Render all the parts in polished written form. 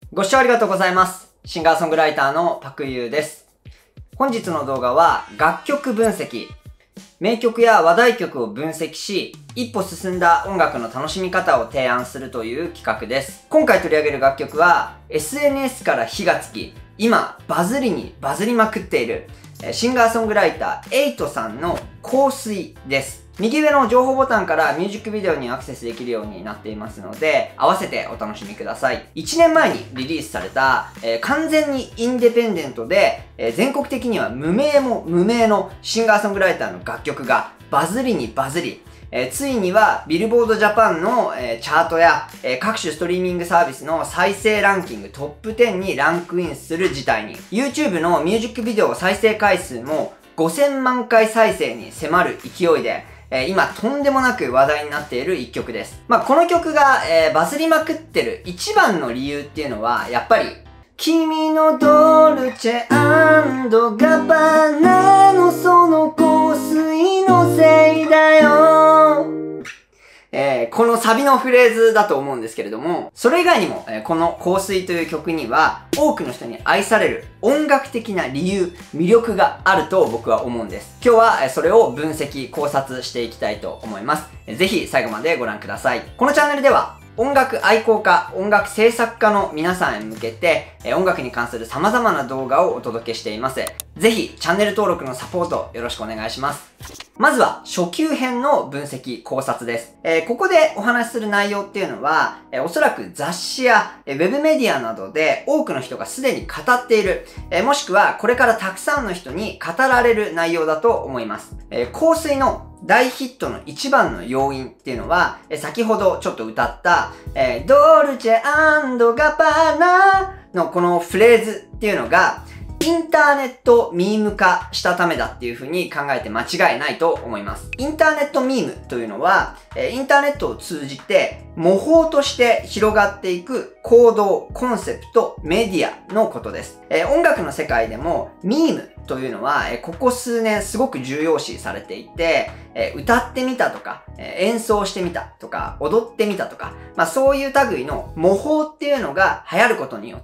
ご視聴ありがとうございます。シンガーソングライターのパクユーです。本日の動画は楽曲分析。名曲や話題曲を分析し、一歩進んだ音楽の楽しみ方を提案するという企画です。今回取り上げる楽曲は SNS から火がつき、今バズりまくっているシンガーソングライターエイトさんの香水です。右上の情報ボタンからミュージックビデオにアクセスできるようになっていますので、合わせてお楽しみください。1年前にリリースされた、完全にインディペンデントで、全国的には無名も無名のシンガーソングライターの楽曲がバズり、ついにはビルボードジャパンの、チャートや、各種ストリーミングサービスの再生ランキングトップ10にランクインする事態に。YouTube のミュージックビデオ再生回数も5000万回再生に迫る勢いで、今とんでもなく話題になっている一曲です。この曲が、バズりまくってる一番の理由っていうのは、やっぱり、君のドルチェ&ガバナのその香水のせいだよ。このサビのフレーズだと思うんですけれども、それ以外にも、この香水という曲には多くの人に愛される音楽的な理由、魅力があると僕は思うんです。今日はそれを分析、考察していきたいと思います。ぜひ最後までご覧ください。このチャンネルでは音楽愛好家、音楽制作家の皆さんへ向けて、音楽に関する様々な動画をお届けしています。ぜひチャンネル登録のサポートよろしくお願いします。まずは初級編の分析、考察です。ここでお話しする内容っていうのは、おそらく雑誌やウェブメディアなどで多くの人がすでに語っている、もしくはこれからたくさんの人に語られる内容だと思います。香水の大ヒットの一番の要因っていうのは、先ほどちょっと歌った、ドルチェ&ガバナのこのフレーズっていうのが、インターネットミーム化したためだっていう風に考えて間違いないと思います。インターネットミームというのは、インターネットを通じて模倣として広がっていく行動、コンセプト、メディアのことです。音楽の世界でもミームというのは、ここ数年すごく重要視されていて、歌ってみたとか、演奏してみたとか、踊ってみたとか、そういう類の模倣っていうのが流行ることによって、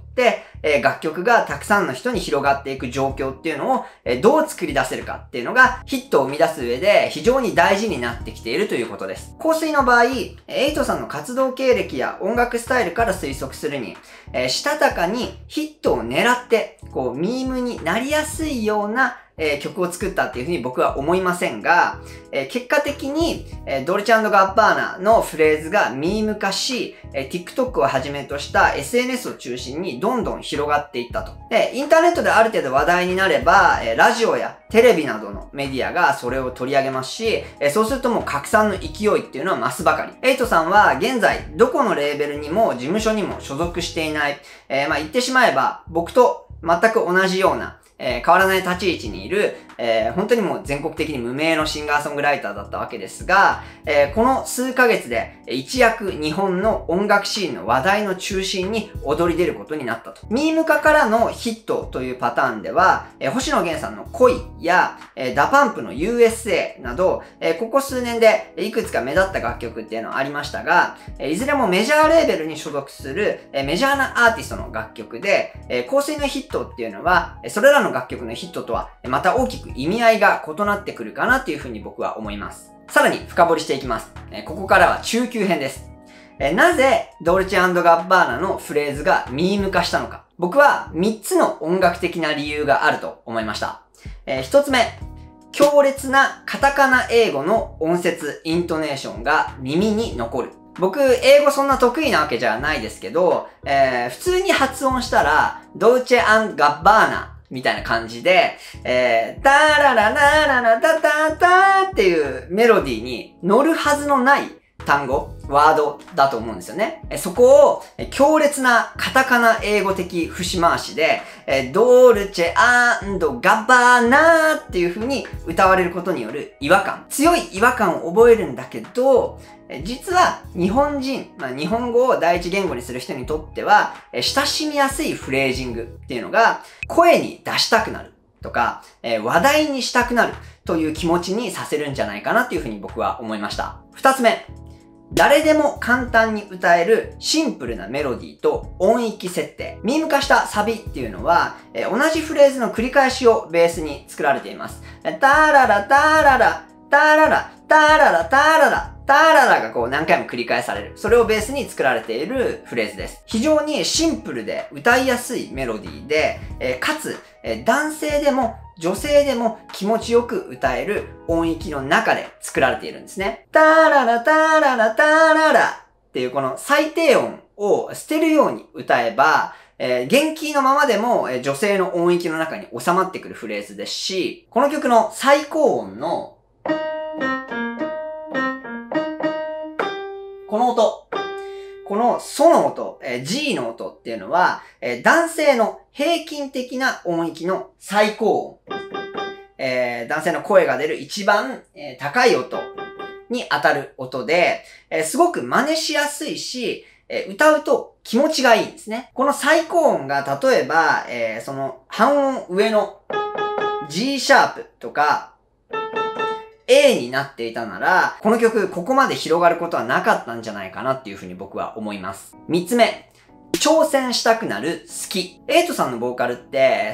楽曲がたくさんの人に広がっていく状況っていうのを、どう作り出せるかっていうのがヒットを生み出す上で非常に大事になってきているということです。香水の場合、エイトさんの活動経歴や音楽スタイルから推測するに、したたかにヒットを狙って、ミームになりやすいような曲を作ったっていうふうに僕は思いませんが、結果的に、ドルチェ&ガッバーナのフレーズがミーム化し、TikTok をはじめとした SNS を中心にどんどん広がっていったと。で、インターネットである程度話題になれば、ラジオやテレビなどのメディアがそれを取り上げますし、そうするともう拡散の勢いっていうのは増すばかり。エイトさんは現在どこのレーベルにも事務所にも所属していない、言ってしまえば僕と全く同じような変わらない立ち位置にいる、本当にもう全国的に無名のシンガーソングライターだったわけですが、この数ヶ月で一躍日本の音楽シーンの話題の中心に躍り出ることになったと。ミーム化からのヒットというパターンでは、星野源さんの恋や、ダパンプの USA など、ここ数年でいくつか目立った楽曲っていうのはありましたが、いずれもメジャーレーベルに所属するメジャーなアーティストの楽曲で、香水のヒットっていうのは、それらの楽曲のヒットとはまた大きく意味合いが異なってくるかなというふうに僕は思います。さらに深掘りしていきます。ここからは中級編です。なぜドルチェ&ガッバーナのフレーズがミーム化したのか。僕は3つの音楽的な理由があると思いました。1つ目、強烈なカタカナ英語の音節、イントネーションが耳に残る。僕、英語そんな得意なわけじゃないですけど、普通に発音したら、ドルチェ&ガッバーナみたいな感じで、タラララララタタタっていうメロディーに乗るはずのない単語、ワードだと思うんですよね。そこを強烈なカタカナ英語的節回しで、ドルチェ&ガバーナーっていう風に歌われることによる違和感。強い違和感を覚えるんだけど、実は日本人、日本語を第一言語にする人にとっては、親しみやすいフレージングっていうのが声に出したくなるとか、話題にしたくなるという気持ちにさせるんじゃないかなっていうふうに僕は思いました。二つ目。 誰でも簡単に歌えるシンプルなメロディーと音域設定。ミーム化したサビっていうのは、同じフレーズの繰り返しをベースに作られています。タララタララ、タララ、タララタララ、タララがこう何回も繰り返される。それをベースに作られているフレーズです。非常にシンプルで歌いやすいメロディーで、かつ、男性でも女性でも気持ちよく歌える音域の中で作られているんですね。タララタララタララっていうこの最低音を捨てるように歌えば、元気のままでも女性の音域の中に収まってくるフレーズですし、この曲の最高音のこの音、このソの音、G の音っていうのは、男性の平均的な音域の最高音、男性の声が出る一番、高い音に当たる音で、すごく真似しやすいし、歌うと気持ちがいいんですね。この最高音が例えば、その半音上の G シャープとか、A になっていたなら、この曲、ここまで広がることはなかったんじゃないかなっていうふうに僕は思います。3つ目。挑戦したくなる好き。エイトさんのボーカルって、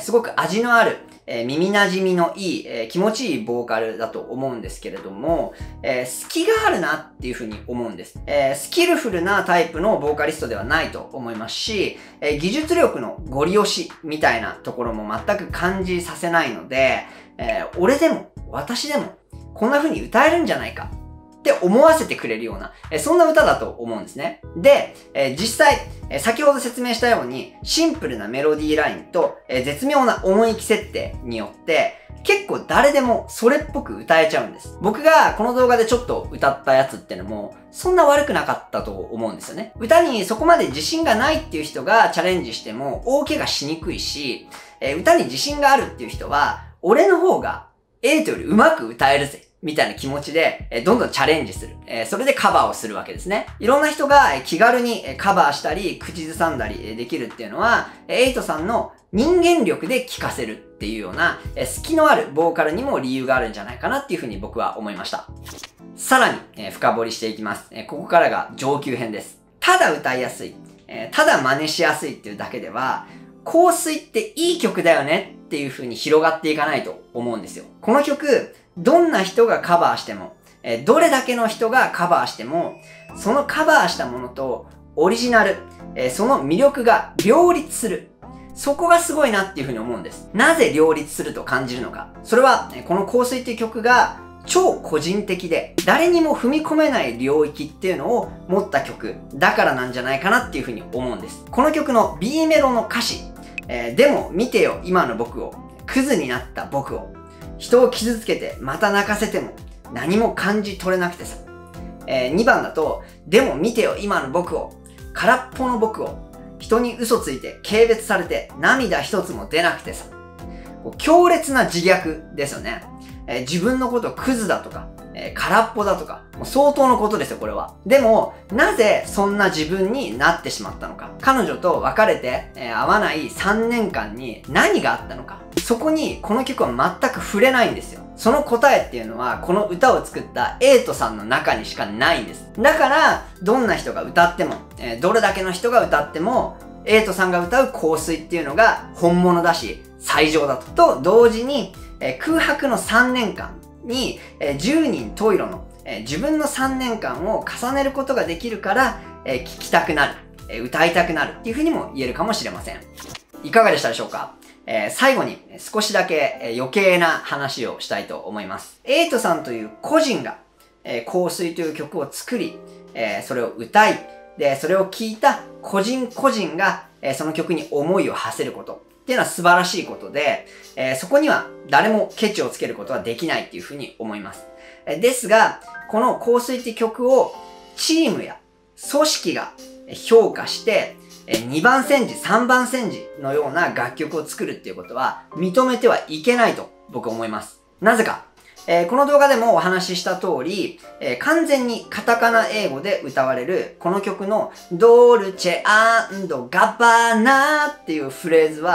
すごく味のある、耳馴染みのいい、気持ちいいボーカルだと思うんですけれども、好きがあるなっていうふうに思うんです。スキルフルなタイプのボーカリストではないと思いますし、技術力のゴリ押しみたいなところも全く感じさせないので、俺でも、私でも、こんな風に歌えるんじゃないかって思わせてくれるような、そんな歌だと思うんですね。で、実際、先ほど説明したように、シンプルなメロディーラインと、絶妙な音域設定によって、結構誰でもそれっぽく歌えちゃうんです。僕がこの動画でちょっと歌ったやつってのも、そんな悪くなかったと思うんですよね。歌にそこまで自信がないっていう人がチャレンジしても大怪我しにくいし、歌に自信があるっていう人は、俺の方がエイトより上手く歌えるぜ。みたいな気持ちで、どんどんチャレンジする。それでカバーをするわけですね。いろんな人が気軽にカバーしたり、口ずさんだりできるっていうのは、エイトさんの人間力で聴かせるっていうような、好きのあるボーカルにも理由があるんじゃないかなっていうふうに僕は思いました。さらに、深掘りしていきます。ここからが上級編です。ただ歌いやすい、ただ真似しやすいっていうだけでは、香水っていい曲だよねっていう風に広がっていかないと思うんですよ。この曲、どんな人がカバーしても、どれだけの人がカバーしても、そのカバーしたものとオリジナル、その魅力が両立する。そこがすごいなっていう風に思うんです。なぜ両立すると感じるのか。それは、この香水っていう曲が超個人的で、誰にも踏み込めない領域っていうのを持った曲だからなんじゃないかなっていう風に思うんです。この曲の B メロの歌詞、でも見てよ今の僕を、クズになった僕を、人を傷つけてまた泣かせても何も感じ取れなくてさ。2番だと、でも見てよ今の僕を、空っぽの僕を、人に嘘ついて軽蔑されて涙一つも出なくてさ。強烈な自虐ですよね。自分のことクズだとか、空っぽだとか、もう相当のことですよ、これは。でも、なぜそんな自分になってしまったのか。彼女と別れて、会わない3年間に何があったのか。そこにこの曲は全く触れないんですよ。その答えっていうのは、この歌を作ったエイトさんの中にしかないんです。だから、どんな人が歌っても、どれだけの人が歌っても、エイトさんが歌う香水っていうのが本物だし、最上だと。と同時に、空白の3年間に、10人十色の、自分の3年間を重ねることができるから、聴きたくなる、歌いたくなるっていうふうにも言えるかもしれません。いかがでしたでしょうか？最後に少しだけ余計な話をしたいと思います。エイトさんという個人が、香水という曲を作り、それを歌い、で、それを聴いた個人個人が、その曲に思いを馳せること。っていうのは素晴らしいことで、そこには誰もケチをつけることはできないっていうふうに思います。ですが、この香水って曲をチームや組織が評価して、2番煎じ、3番煎じのような楽曲を作るっていうことは認めてはいけないと僕は思います。なぜか、この動画でもお話しした通り、完全にカタカナ英語で歌われるこの曲のドルチェ&ガバーナっていうフレーズは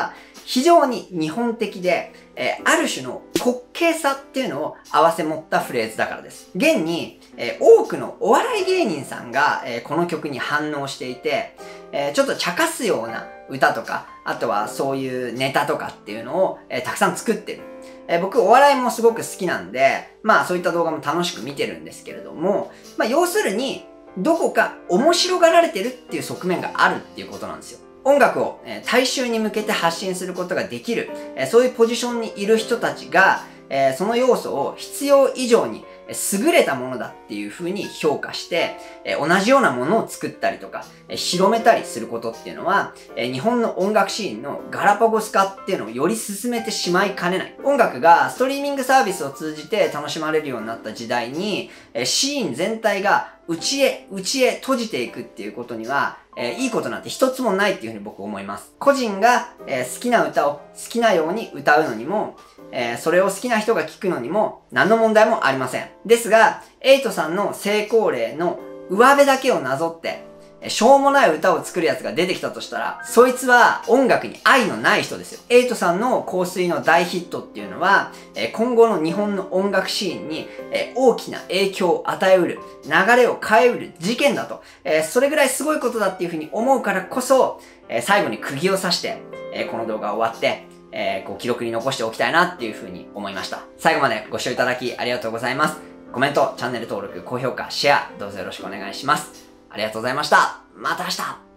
非常に日本的で、ある種の滑稽さっていうのを併せ持ったフレーズだからです。現に、多くのお笑い芸人さんが、この曲に反応していて、ちょっと茶化すような歌とか、あとはそういうネタとかっていうのを、たくさん作ってる。僕お笑いもすごく好きなんで、まあそういった動画も楽しく見てるんですけれども、まあ要するに、どこか面白がられてるっていう側面があるっていうことなんですよ。音楽を大衆に向けて発信することができる、そういうポジションにいる人たちが、その要素を必要以上に優れたものだっていう風に評価して、同じようなものを作ったりとか、広めたりすることっていうのは、日本の音楽シーンのガラパゴス化っていうのをより進めてしまいかねない。音楽がストリーミングサービスを通じて楽しまれるようになった時代に、シーン全体が内へ閉じていくっていうことには、いいことなんて一つもないっていうふうに僕思います。個人が、好きな歌を好きなように歌うのにも、それを好きな人が聴くのにも何の問題もありません。ですが、エイトさんの成功例の上辺だけをなぞって、しょうもない歌を作るやつが出てきたとしたら、そいつは音楽に愛のない人ですよ。エイトさんの香水の大ヒットっていうのは、今後の日本の音楽シーンに大きな影響を与えうる、流れを変えうる事件だと、それぐらいすごいことだっていうふうに思うからこそ、最後に釘を刺して、この動画が終わって、こう記録に残しておきたいなっていうふうに思いました。最後までご視聴いただきありがとうございます。コメント、チャンネル登録、高評価、シェア、どうぞよろしくお願いします。ありがとうございました。また明日。